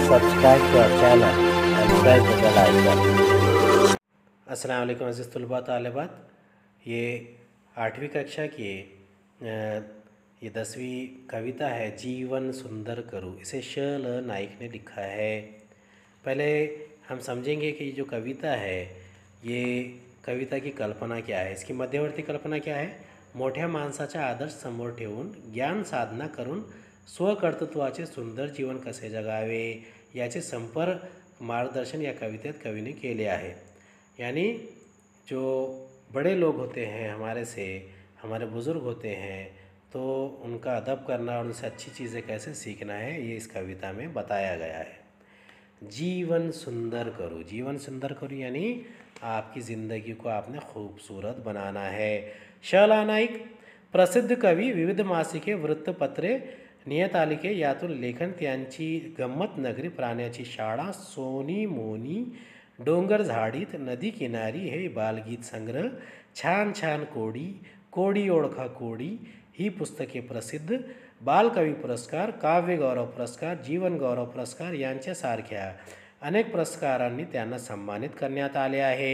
subscribe to our channel and press the bell icon. अस्सलाम वालेकुम अज़ीज़ तलबा तालिबात। ये 8वीं कक्षा की ये 10वीं कविता है जीवन सुंदर करूँ। इसे शल नाइक ने लिखा है। पहले हम समझेंगे कि जो कविता है ये कविता की कल्पना क्या है। इसकी मध्यवर्ती कल्पना क्या है। मोठ्या माणसाचा आदर्श समोर ठेवून ज्ञान साधना करून स्वकर्तृत्वाचे सुंदर जीवन कसे जगावे याचे संपर्क मार्गदर्शन या कवितेत कवीने केले आहे। यानी जो बड़े लोग होते हैं हमारे बुज़ुर्ग होते हैं तो उनका अदब करना और उनसे अच्छी चीज़ें कैसे सीखना है ये इस कविता में बताया गया है। जीवन सुंदर करो, जीवन सुंदर करो यानी आपकी ज़िंदगी को आपने खूबसूरत बनाना है। शला नाईक प्रसिद्ध कवी, विविध मासिके, वृत्तपत्रे, नियतकालिके यातून लेखन, त्यांची गंमत नगरी, प्राण्याची शाळा, सोनी मोनी, डोंगर झाडीत, नदी किनारी हे बालगीत संग्रह, छान छान कोडी, कोडी ओळखा कोडी ही पुस्तके प्रसिद्ध, बालकवी पुरस्कार, काव्य गौरव पुरस्कार, जीवन गौरव पुरस्कार यांच्यासारख्या अनेक पुरस्कारांनी त्यांना सम्मानित करण्यात आले आहे।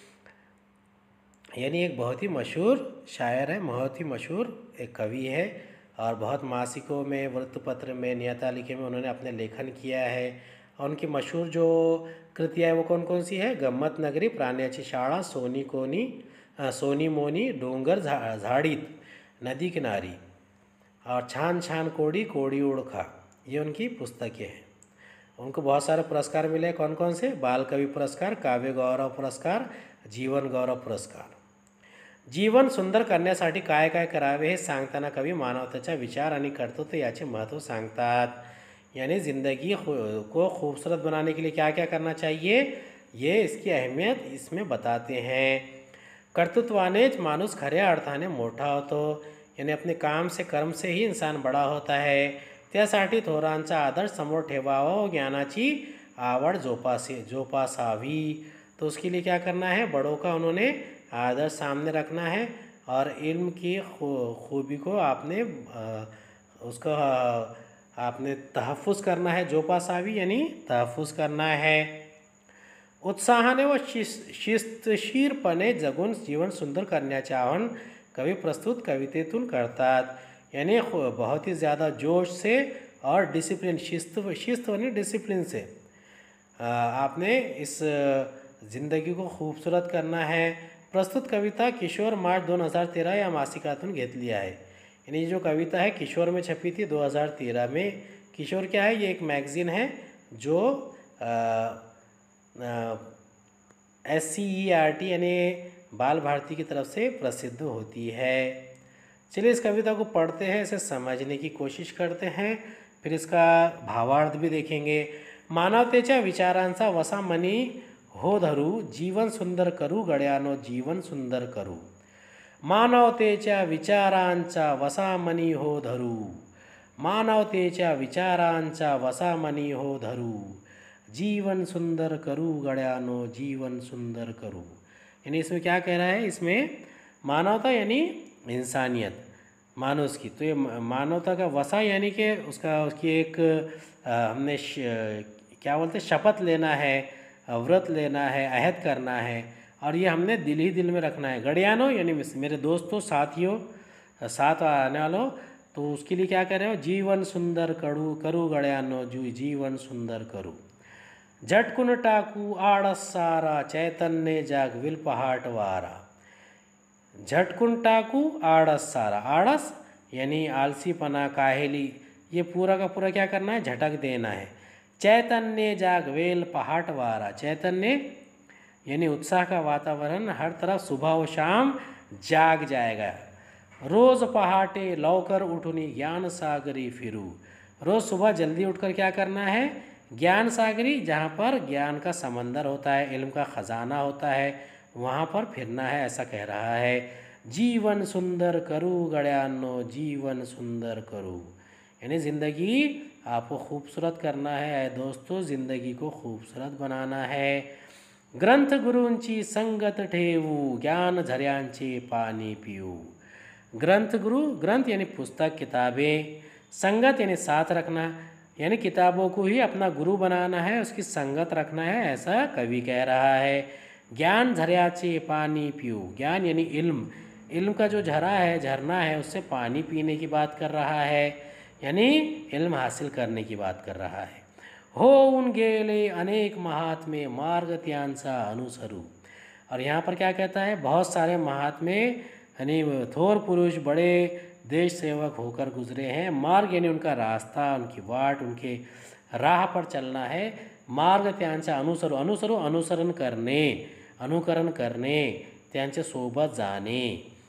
यानी एक बहुत ही मशहूर शायर है, बहुत ही मशहूर एक कवि है और बहुत मासिकों में, वृत्तपत्र में, नियतकालिके में उन्होंने अपने लेखन किया है। और उनकी मशहूर जो कृतियाँ है वो कौन कौन सी है। गम्मत नगरी, प्राण्याची शाळा, सोनी मोनी, डोंगर झाडीत, नदी किनारी और छान छान कोडी, कोडी ओळखा, ये उनकी पुस्तकें हैं। उनको बहुत सारे पुरस्कार मिले। कौन कौन से। बाल कवि पुरस्कार, काव्य गौरव पुरस्कार, जीवन गौरव पुरस्कार। जीवन सुंदर करण्यासाठी काय काय करावे हे सांगताना कवी मानवतेचा विचार आणि कर्तृत्व याचे महत्त्व सांगतात। यानी ज़िंदगी को खूबसूरत बनाने के लिए क्या क्या करना चाहिए ये इसकी अहमियत इसमें बताते हैं। कर्तृत्वानेच माणूस खऱ्या अर्थाने मोठा होतो। यानी अपने काम से, कर्म से ही इंसान बड़ा होता है। त्यासाठी थोरांचा आदर्श समोर ठेवावा व ज्ञानाची आवड जोपासावी। तो उसके लिए क्या करना है, बड़ों का उन्होंने आदर्श सामने रखना है और इल्म की खूबी को आपने तहफ़्फ़ुज़ करना है। जोपासावी यानी तहफ़्फ़ुज़ करना है। उत्साहाने व शिस्तशीरपणे जगून जीवन सुंदर करण्याचे आवाहन कवी प्रस्तुत कवितेतून करतात। यानी बहुत ही ज़्यादा जोश से और डिसिप्लिन, शिस्त यानी डिसिप्लिन से आपने इस ज़िंदगी को खूबसूरत करना है। प्रस्तुत कविता किशोर मार्च 2013 या मासिकातून घेतली आहे। यानी जो कविता है किशोर में छपी थी 2013 में। किशोर क्या है, ये एक मैगज़ीन है जो SCERT यानी बाल भारती की तरफ से प्रसिद्ध होती है। चलिए इस कविता को पढ़ते हैं, इसे समझने की कोशिश करते हैं, फिर इसका भावार्थ भी देखेंगे। मानवतेच्या विचारांचा वसा मनी हो धरू, जीवन सुंदर करू गड्यानो, जीवन सुंदर करू। मानवतेच्या विचारांचा वसा मनी हो धरू, मानवतेच्या विचारांचा वसा मनी हो धरू, जीवन सुंदर करू गड्यानो, जीवन सुंदर करू। यानी इसमें क्या कह रहा है, इसमें मानवता यानी इंसानियत, मानुष की। तो ये मानवता का वसा यानी कि उसकी एक हमने क्या बोलते शपथ लेना है, व्रत लेना है, अहद करना है और ये हमने दिल ही दिल में रखना है। गड़ियानो यानी मेरे दोस्तों, साथियों, साथ आने वालों, तो उसके लिए क्या कर रहे हो, जीवन सुंदर करू गड्यानो, जीवन सुंदर करू। झटकून टाकू आळस सारा, चैतन्य जागविल पहाट वारा। झटकून टाकू आळस सारा, आळस यानी आलसीपना, काहेली, ये पूरा का पूरा क्या करना है, झटक देना है। चैतन्य जागवेल पहाट वारा, चैतन्य यानी उत्साह का वातावरण हर तरफ सुबह व शाम जाग जाएगा। रोज़ पहाटे लौकर उठुनी ज्ञान सागरी फिरू, रोज़ सुबह जल्दी उठकर क्या करना है, ज्ञान सागरी, जहाँ पर ज्ञान का समंदर होता है, इल्म का ख़जाना होता है, वहाँ पर फिरना है, ऐसा कह रहा है। जीवन सुंदर करू गड्यानो, जीवन सुंदर करू, यानी ज़िंदगी आपको खूबसूरत करना है दोस्तों, ज़िंदगी को खूबसूरत बनाना है। ग्रंथ गुरूंची संगत ठेवू, ज्ञान झऱ्यांचे पानी पिऊ। ग्रंथ गुरु, ग्रंथ यानी पुस्तक, किताबें, संगत यानी साथ रखना, यानी किताबों को ही अपना गुरु बनाना है, उसकी संगत रखना है, ऐसा कवि कह रहा है। ज्ञान झर्याचे पानी पियो, ज्ञान यानी इल्म, इल्म का जो झरा है, झरना है, उससे पानी पीने की बात कर रहा है, यानी इल्म हासिल करने की बात कर रहा है। होऊन गेले अनेक महात्मे मार्ग त्यांचा अनुसरू, और यहाँ पर क्या कहता है, बहुत सारे महात्मे यानी थोर पुरुष बड़े देश सेवक होकर गुजरे हैं। मार्ग यानी उनका रास्ता, उनकी वाट, उनके राह पर चलना है। मार्ग त्यांचा अनुसरू, अनुसरू अनुसरण करने, अनुकरण करने, त्यांच्या सोबत जाणे।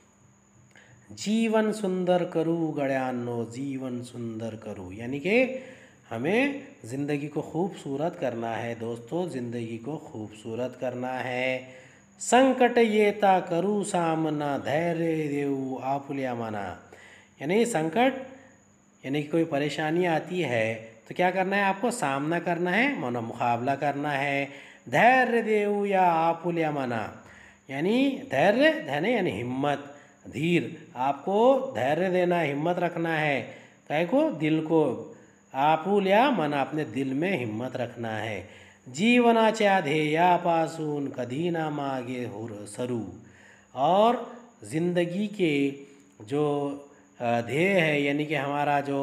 जीवन सुंदर करू गड्यांनो, जीवन सुंदर करू, यानी कि हमें ज़िंदगी को खूबसूरत करना है दोस्तों, ज़िंदगी को खूबसूरत करना है। संकट येता करू सामना, धैर्य देऊ आपुल्या मना, यानी संकट यानी कोई परेशानी आती है तो क्या करना है, आपको सामना करना है, मानो मुकाबला करना है। धैर्य देऊ या आपुल्या मना, यानी धैर्य, धैर्य यानी हिम्मत, धीर, आपको धैर्य देना, हिम्मत रखना है, कहे को दिल को, आपुल्या मना अपने दिल में हिम्मत रखना है। जीवनाच्या ध्येयापासून कधी ना मागे सरू, और ज़िंदगी के जो ध्येय है यानी कि हमारा जो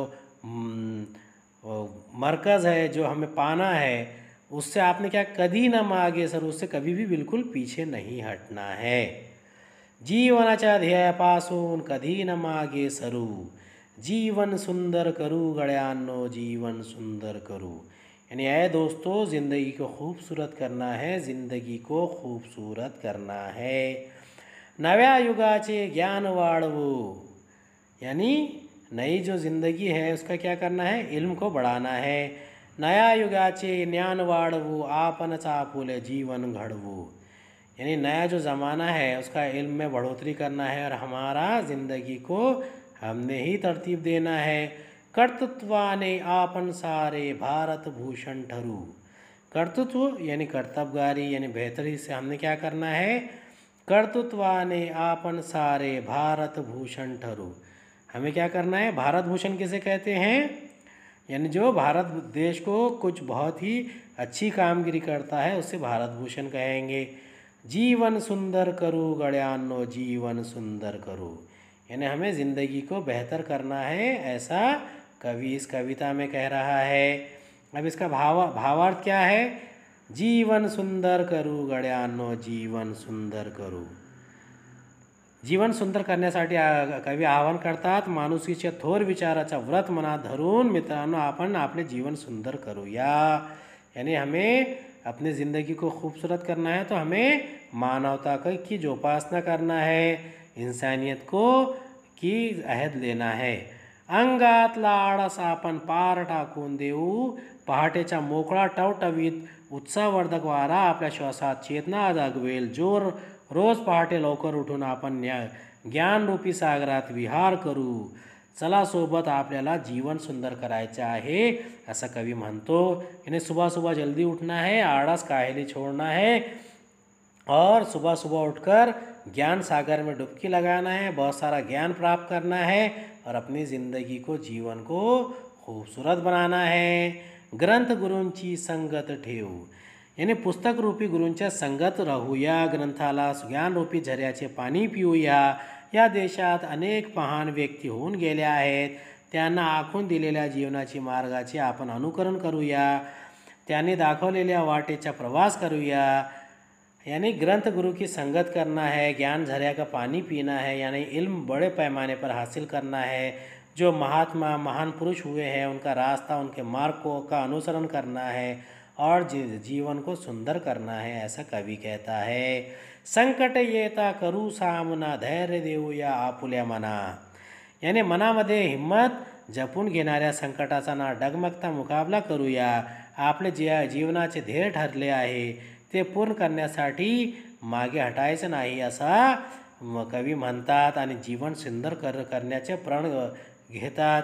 मरकज़ है, जो हमें पाना है, उससे आपने क्या, कधी ना मागे सरू, उससे कभी भी बिल्कुल पीछे नहीं हटना है। जीवनाच्या ध्येयापासून कधी न मागे सरू, जीवन सुंदर करू गड्यांनो, जीवन सुंदर करू, यानी ऐ दोस्तों ज़िंदगी को खूबसूरत करना है, ज़िंदगी को खूबसूरत करना है। नव्या युगाचे ज्ञान वाढवू, यानी नई जो ज़िंदगी है उसका क्या करना है, इल्म को बढ़ाना है। नया युगाचे ज्ञान वाढवू, आपनच आपुले जीवन घडवू, यानी नया जो ज़माना है उसका इल्म में बढ़ोतरी करना है, और हमारा ज़िंदगी को हमने ही तरतीब देना है। कर्तृत्वाने आपन सारे भारत भूषण ठरू, कर्तृत्व यानी कर्तव्यगारी यानी बेहतरी से हमने क्या करना है, कर्तृत्वाने आपन सारे भारत भूषण ठरू, हमें क्या करना है, भारत भूषण किसे कहते हैं, यानी जो भारत देश को कुछ बहुत ही अच्छी कामगिरी करता है उससे भारत भूषण कहेंगे। जीवन सुंदर करू गड्यांनो, जीवन सुंदर करू, यानी हमें ज़िंदगी को बेहतर करना है, ऐसा कवि इस कविता में कह रहा है। अब इसका भावार्थ क्या है, जीवन सुंदर करू गड्यांनो, जीवन सुंदर करू, जीवन सुंदर करण्यासाठी कवी आवाहन करतात, माणुसकीच्या थोर विचाराचा व्रत मनात धरून मित्रांनो आपण आपले जीवन सुंदर करूया, यानी हमें अपनी ज़िंदगी को खूबसूरत करना है तो हमें मानवता की जो उपासना करना है, इंसानियत को की अहद लेना है। अंगातला आळस आपण पार टाकून देऊ, पहाटेचा मोकळा टवटवीत उत्साहवर्धक वारा आपल्या श्वासात चेतना जागवेल, जोर रोज पहाटे लवकर उठून आपण ज्ञानरूपी सागरात विहार करू, चला सोबत आपल्याला जीवन सुंदर करायचे आहे, ऐसा कवि म्हणतो। इन्हें सुबह सुबह जल्दी उठना है, आड़स काहेली छोड़ना है, और सुबह सुबह उठकर ज्ञान सागर में डुबकी लगाना है, बहुत सारा ज्ञान प्राप्त करना है, और अपनी ज़िंदगी को, जीवन को खूबसूरत बनाना है। ग्रंथ गुरूंची संगत ठेवू, यानी पुस्तक रूपी गुरूंच्या संगत राहूया, ग्रंथाला ज्ञान रूपी झऱ्याचे पाणी पिऊया। या देशात अनेक महान व्यक्ती होऊन गेल्या आहेत, त्यांना आखून दिलेल्या जीवनाची मार्गाचे आपण अनुकरण करूया, त्यांनी दाखवलेल्या वाटेचा प्रवास करूया। यानी ग्रंथ गुरु की संगत करना है, ज्ञान झरिया का पानी पीना है, यानी इल्म बड़े पैमाने पर हासिल करना है। जो महात्मा महान पुरुष हुए हैं उनका रास्ता, उनके मार्ग का अनुसरण करना है, और जीवन को सुंदर करना है, ऐसा कवि कहता है। संकट येता करू सामना, धैर्य देऊया आपुल्या मना, यानी मनामध्ये हिम्मत जपून घेणाऱ्या संकटाचा ना डगमगता मुकाबला करूया। आपले जीवनाचे ध्येय ठरले आहे ते पूर्ण करण्यासाठी मागे हटायचं नाही, असा कवी म्हणतात, आणि जीवन सुंदर करण्याचे प्रण घेतात।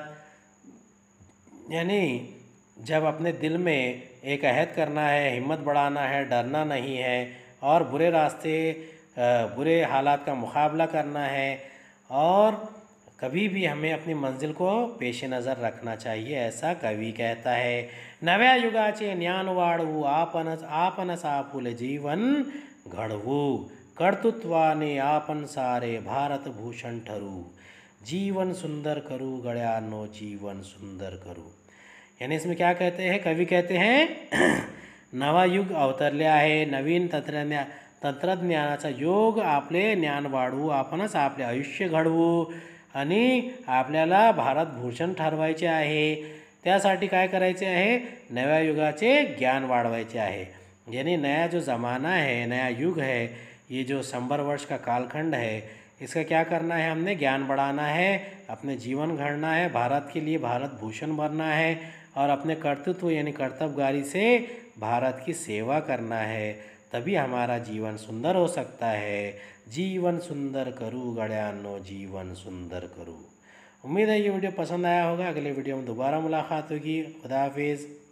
यानी जब अपने दिल में एक अहद करना है, हिम्मत बढ़ाना है, डरना नहीं है, और बुरे रास्ते बुरे हालात का मुकाबला करना है, और कभी भी हमें अपनी मंजिल को पेश नज़र रखना चाहिए, ऐसा कवि कहता है। नव्या युगाचे ज्ञान वाढवू, आपणच आपुले जीवन घडवू, कर्तृत्वाने आपण सारे भारत भूषण ठरू, जीवन सुंदर करू गळ्यांनो, जीवन सुंदर करू। यानी इसमें क्या कहते हैं, कवि कहते हैं नवा युग अवतरले आहे, नवीन तंत्रज्ञानाचा योग, आपले ज्ञान वाढवू, आपणच आपले आयुष्य घडवू आणि आपल्याला भारतभूषण ठरवायचे आहे। त्यासाठी काय करायचे आहे, नव्या युगाचे ज्ञान वाढवायचे आहे। यानी नया जो ज़माना है, नया युग है, ये जो 100 वर्ष का कालखंड है, इसका क्या करना है, हमने ज्ञान बढ़ाना है, अपने जीवन घड़ना है, भारत के लिए भारत भूषण बनना है और अपने कर्तृत्व यानी कर्तव्यगारी से भारत की सेवा करना है, तभी हमारा जीवन सुंदर हो सकता है। जीवन सुंदर करूँ गळ्यांनो, जीवन सुंदर करूँ। उम्मीद है ये वीडियो पसंद आया होगा। अगले वीडियो में दोबारा मुलाकात होगी। खुदा हाफिज़।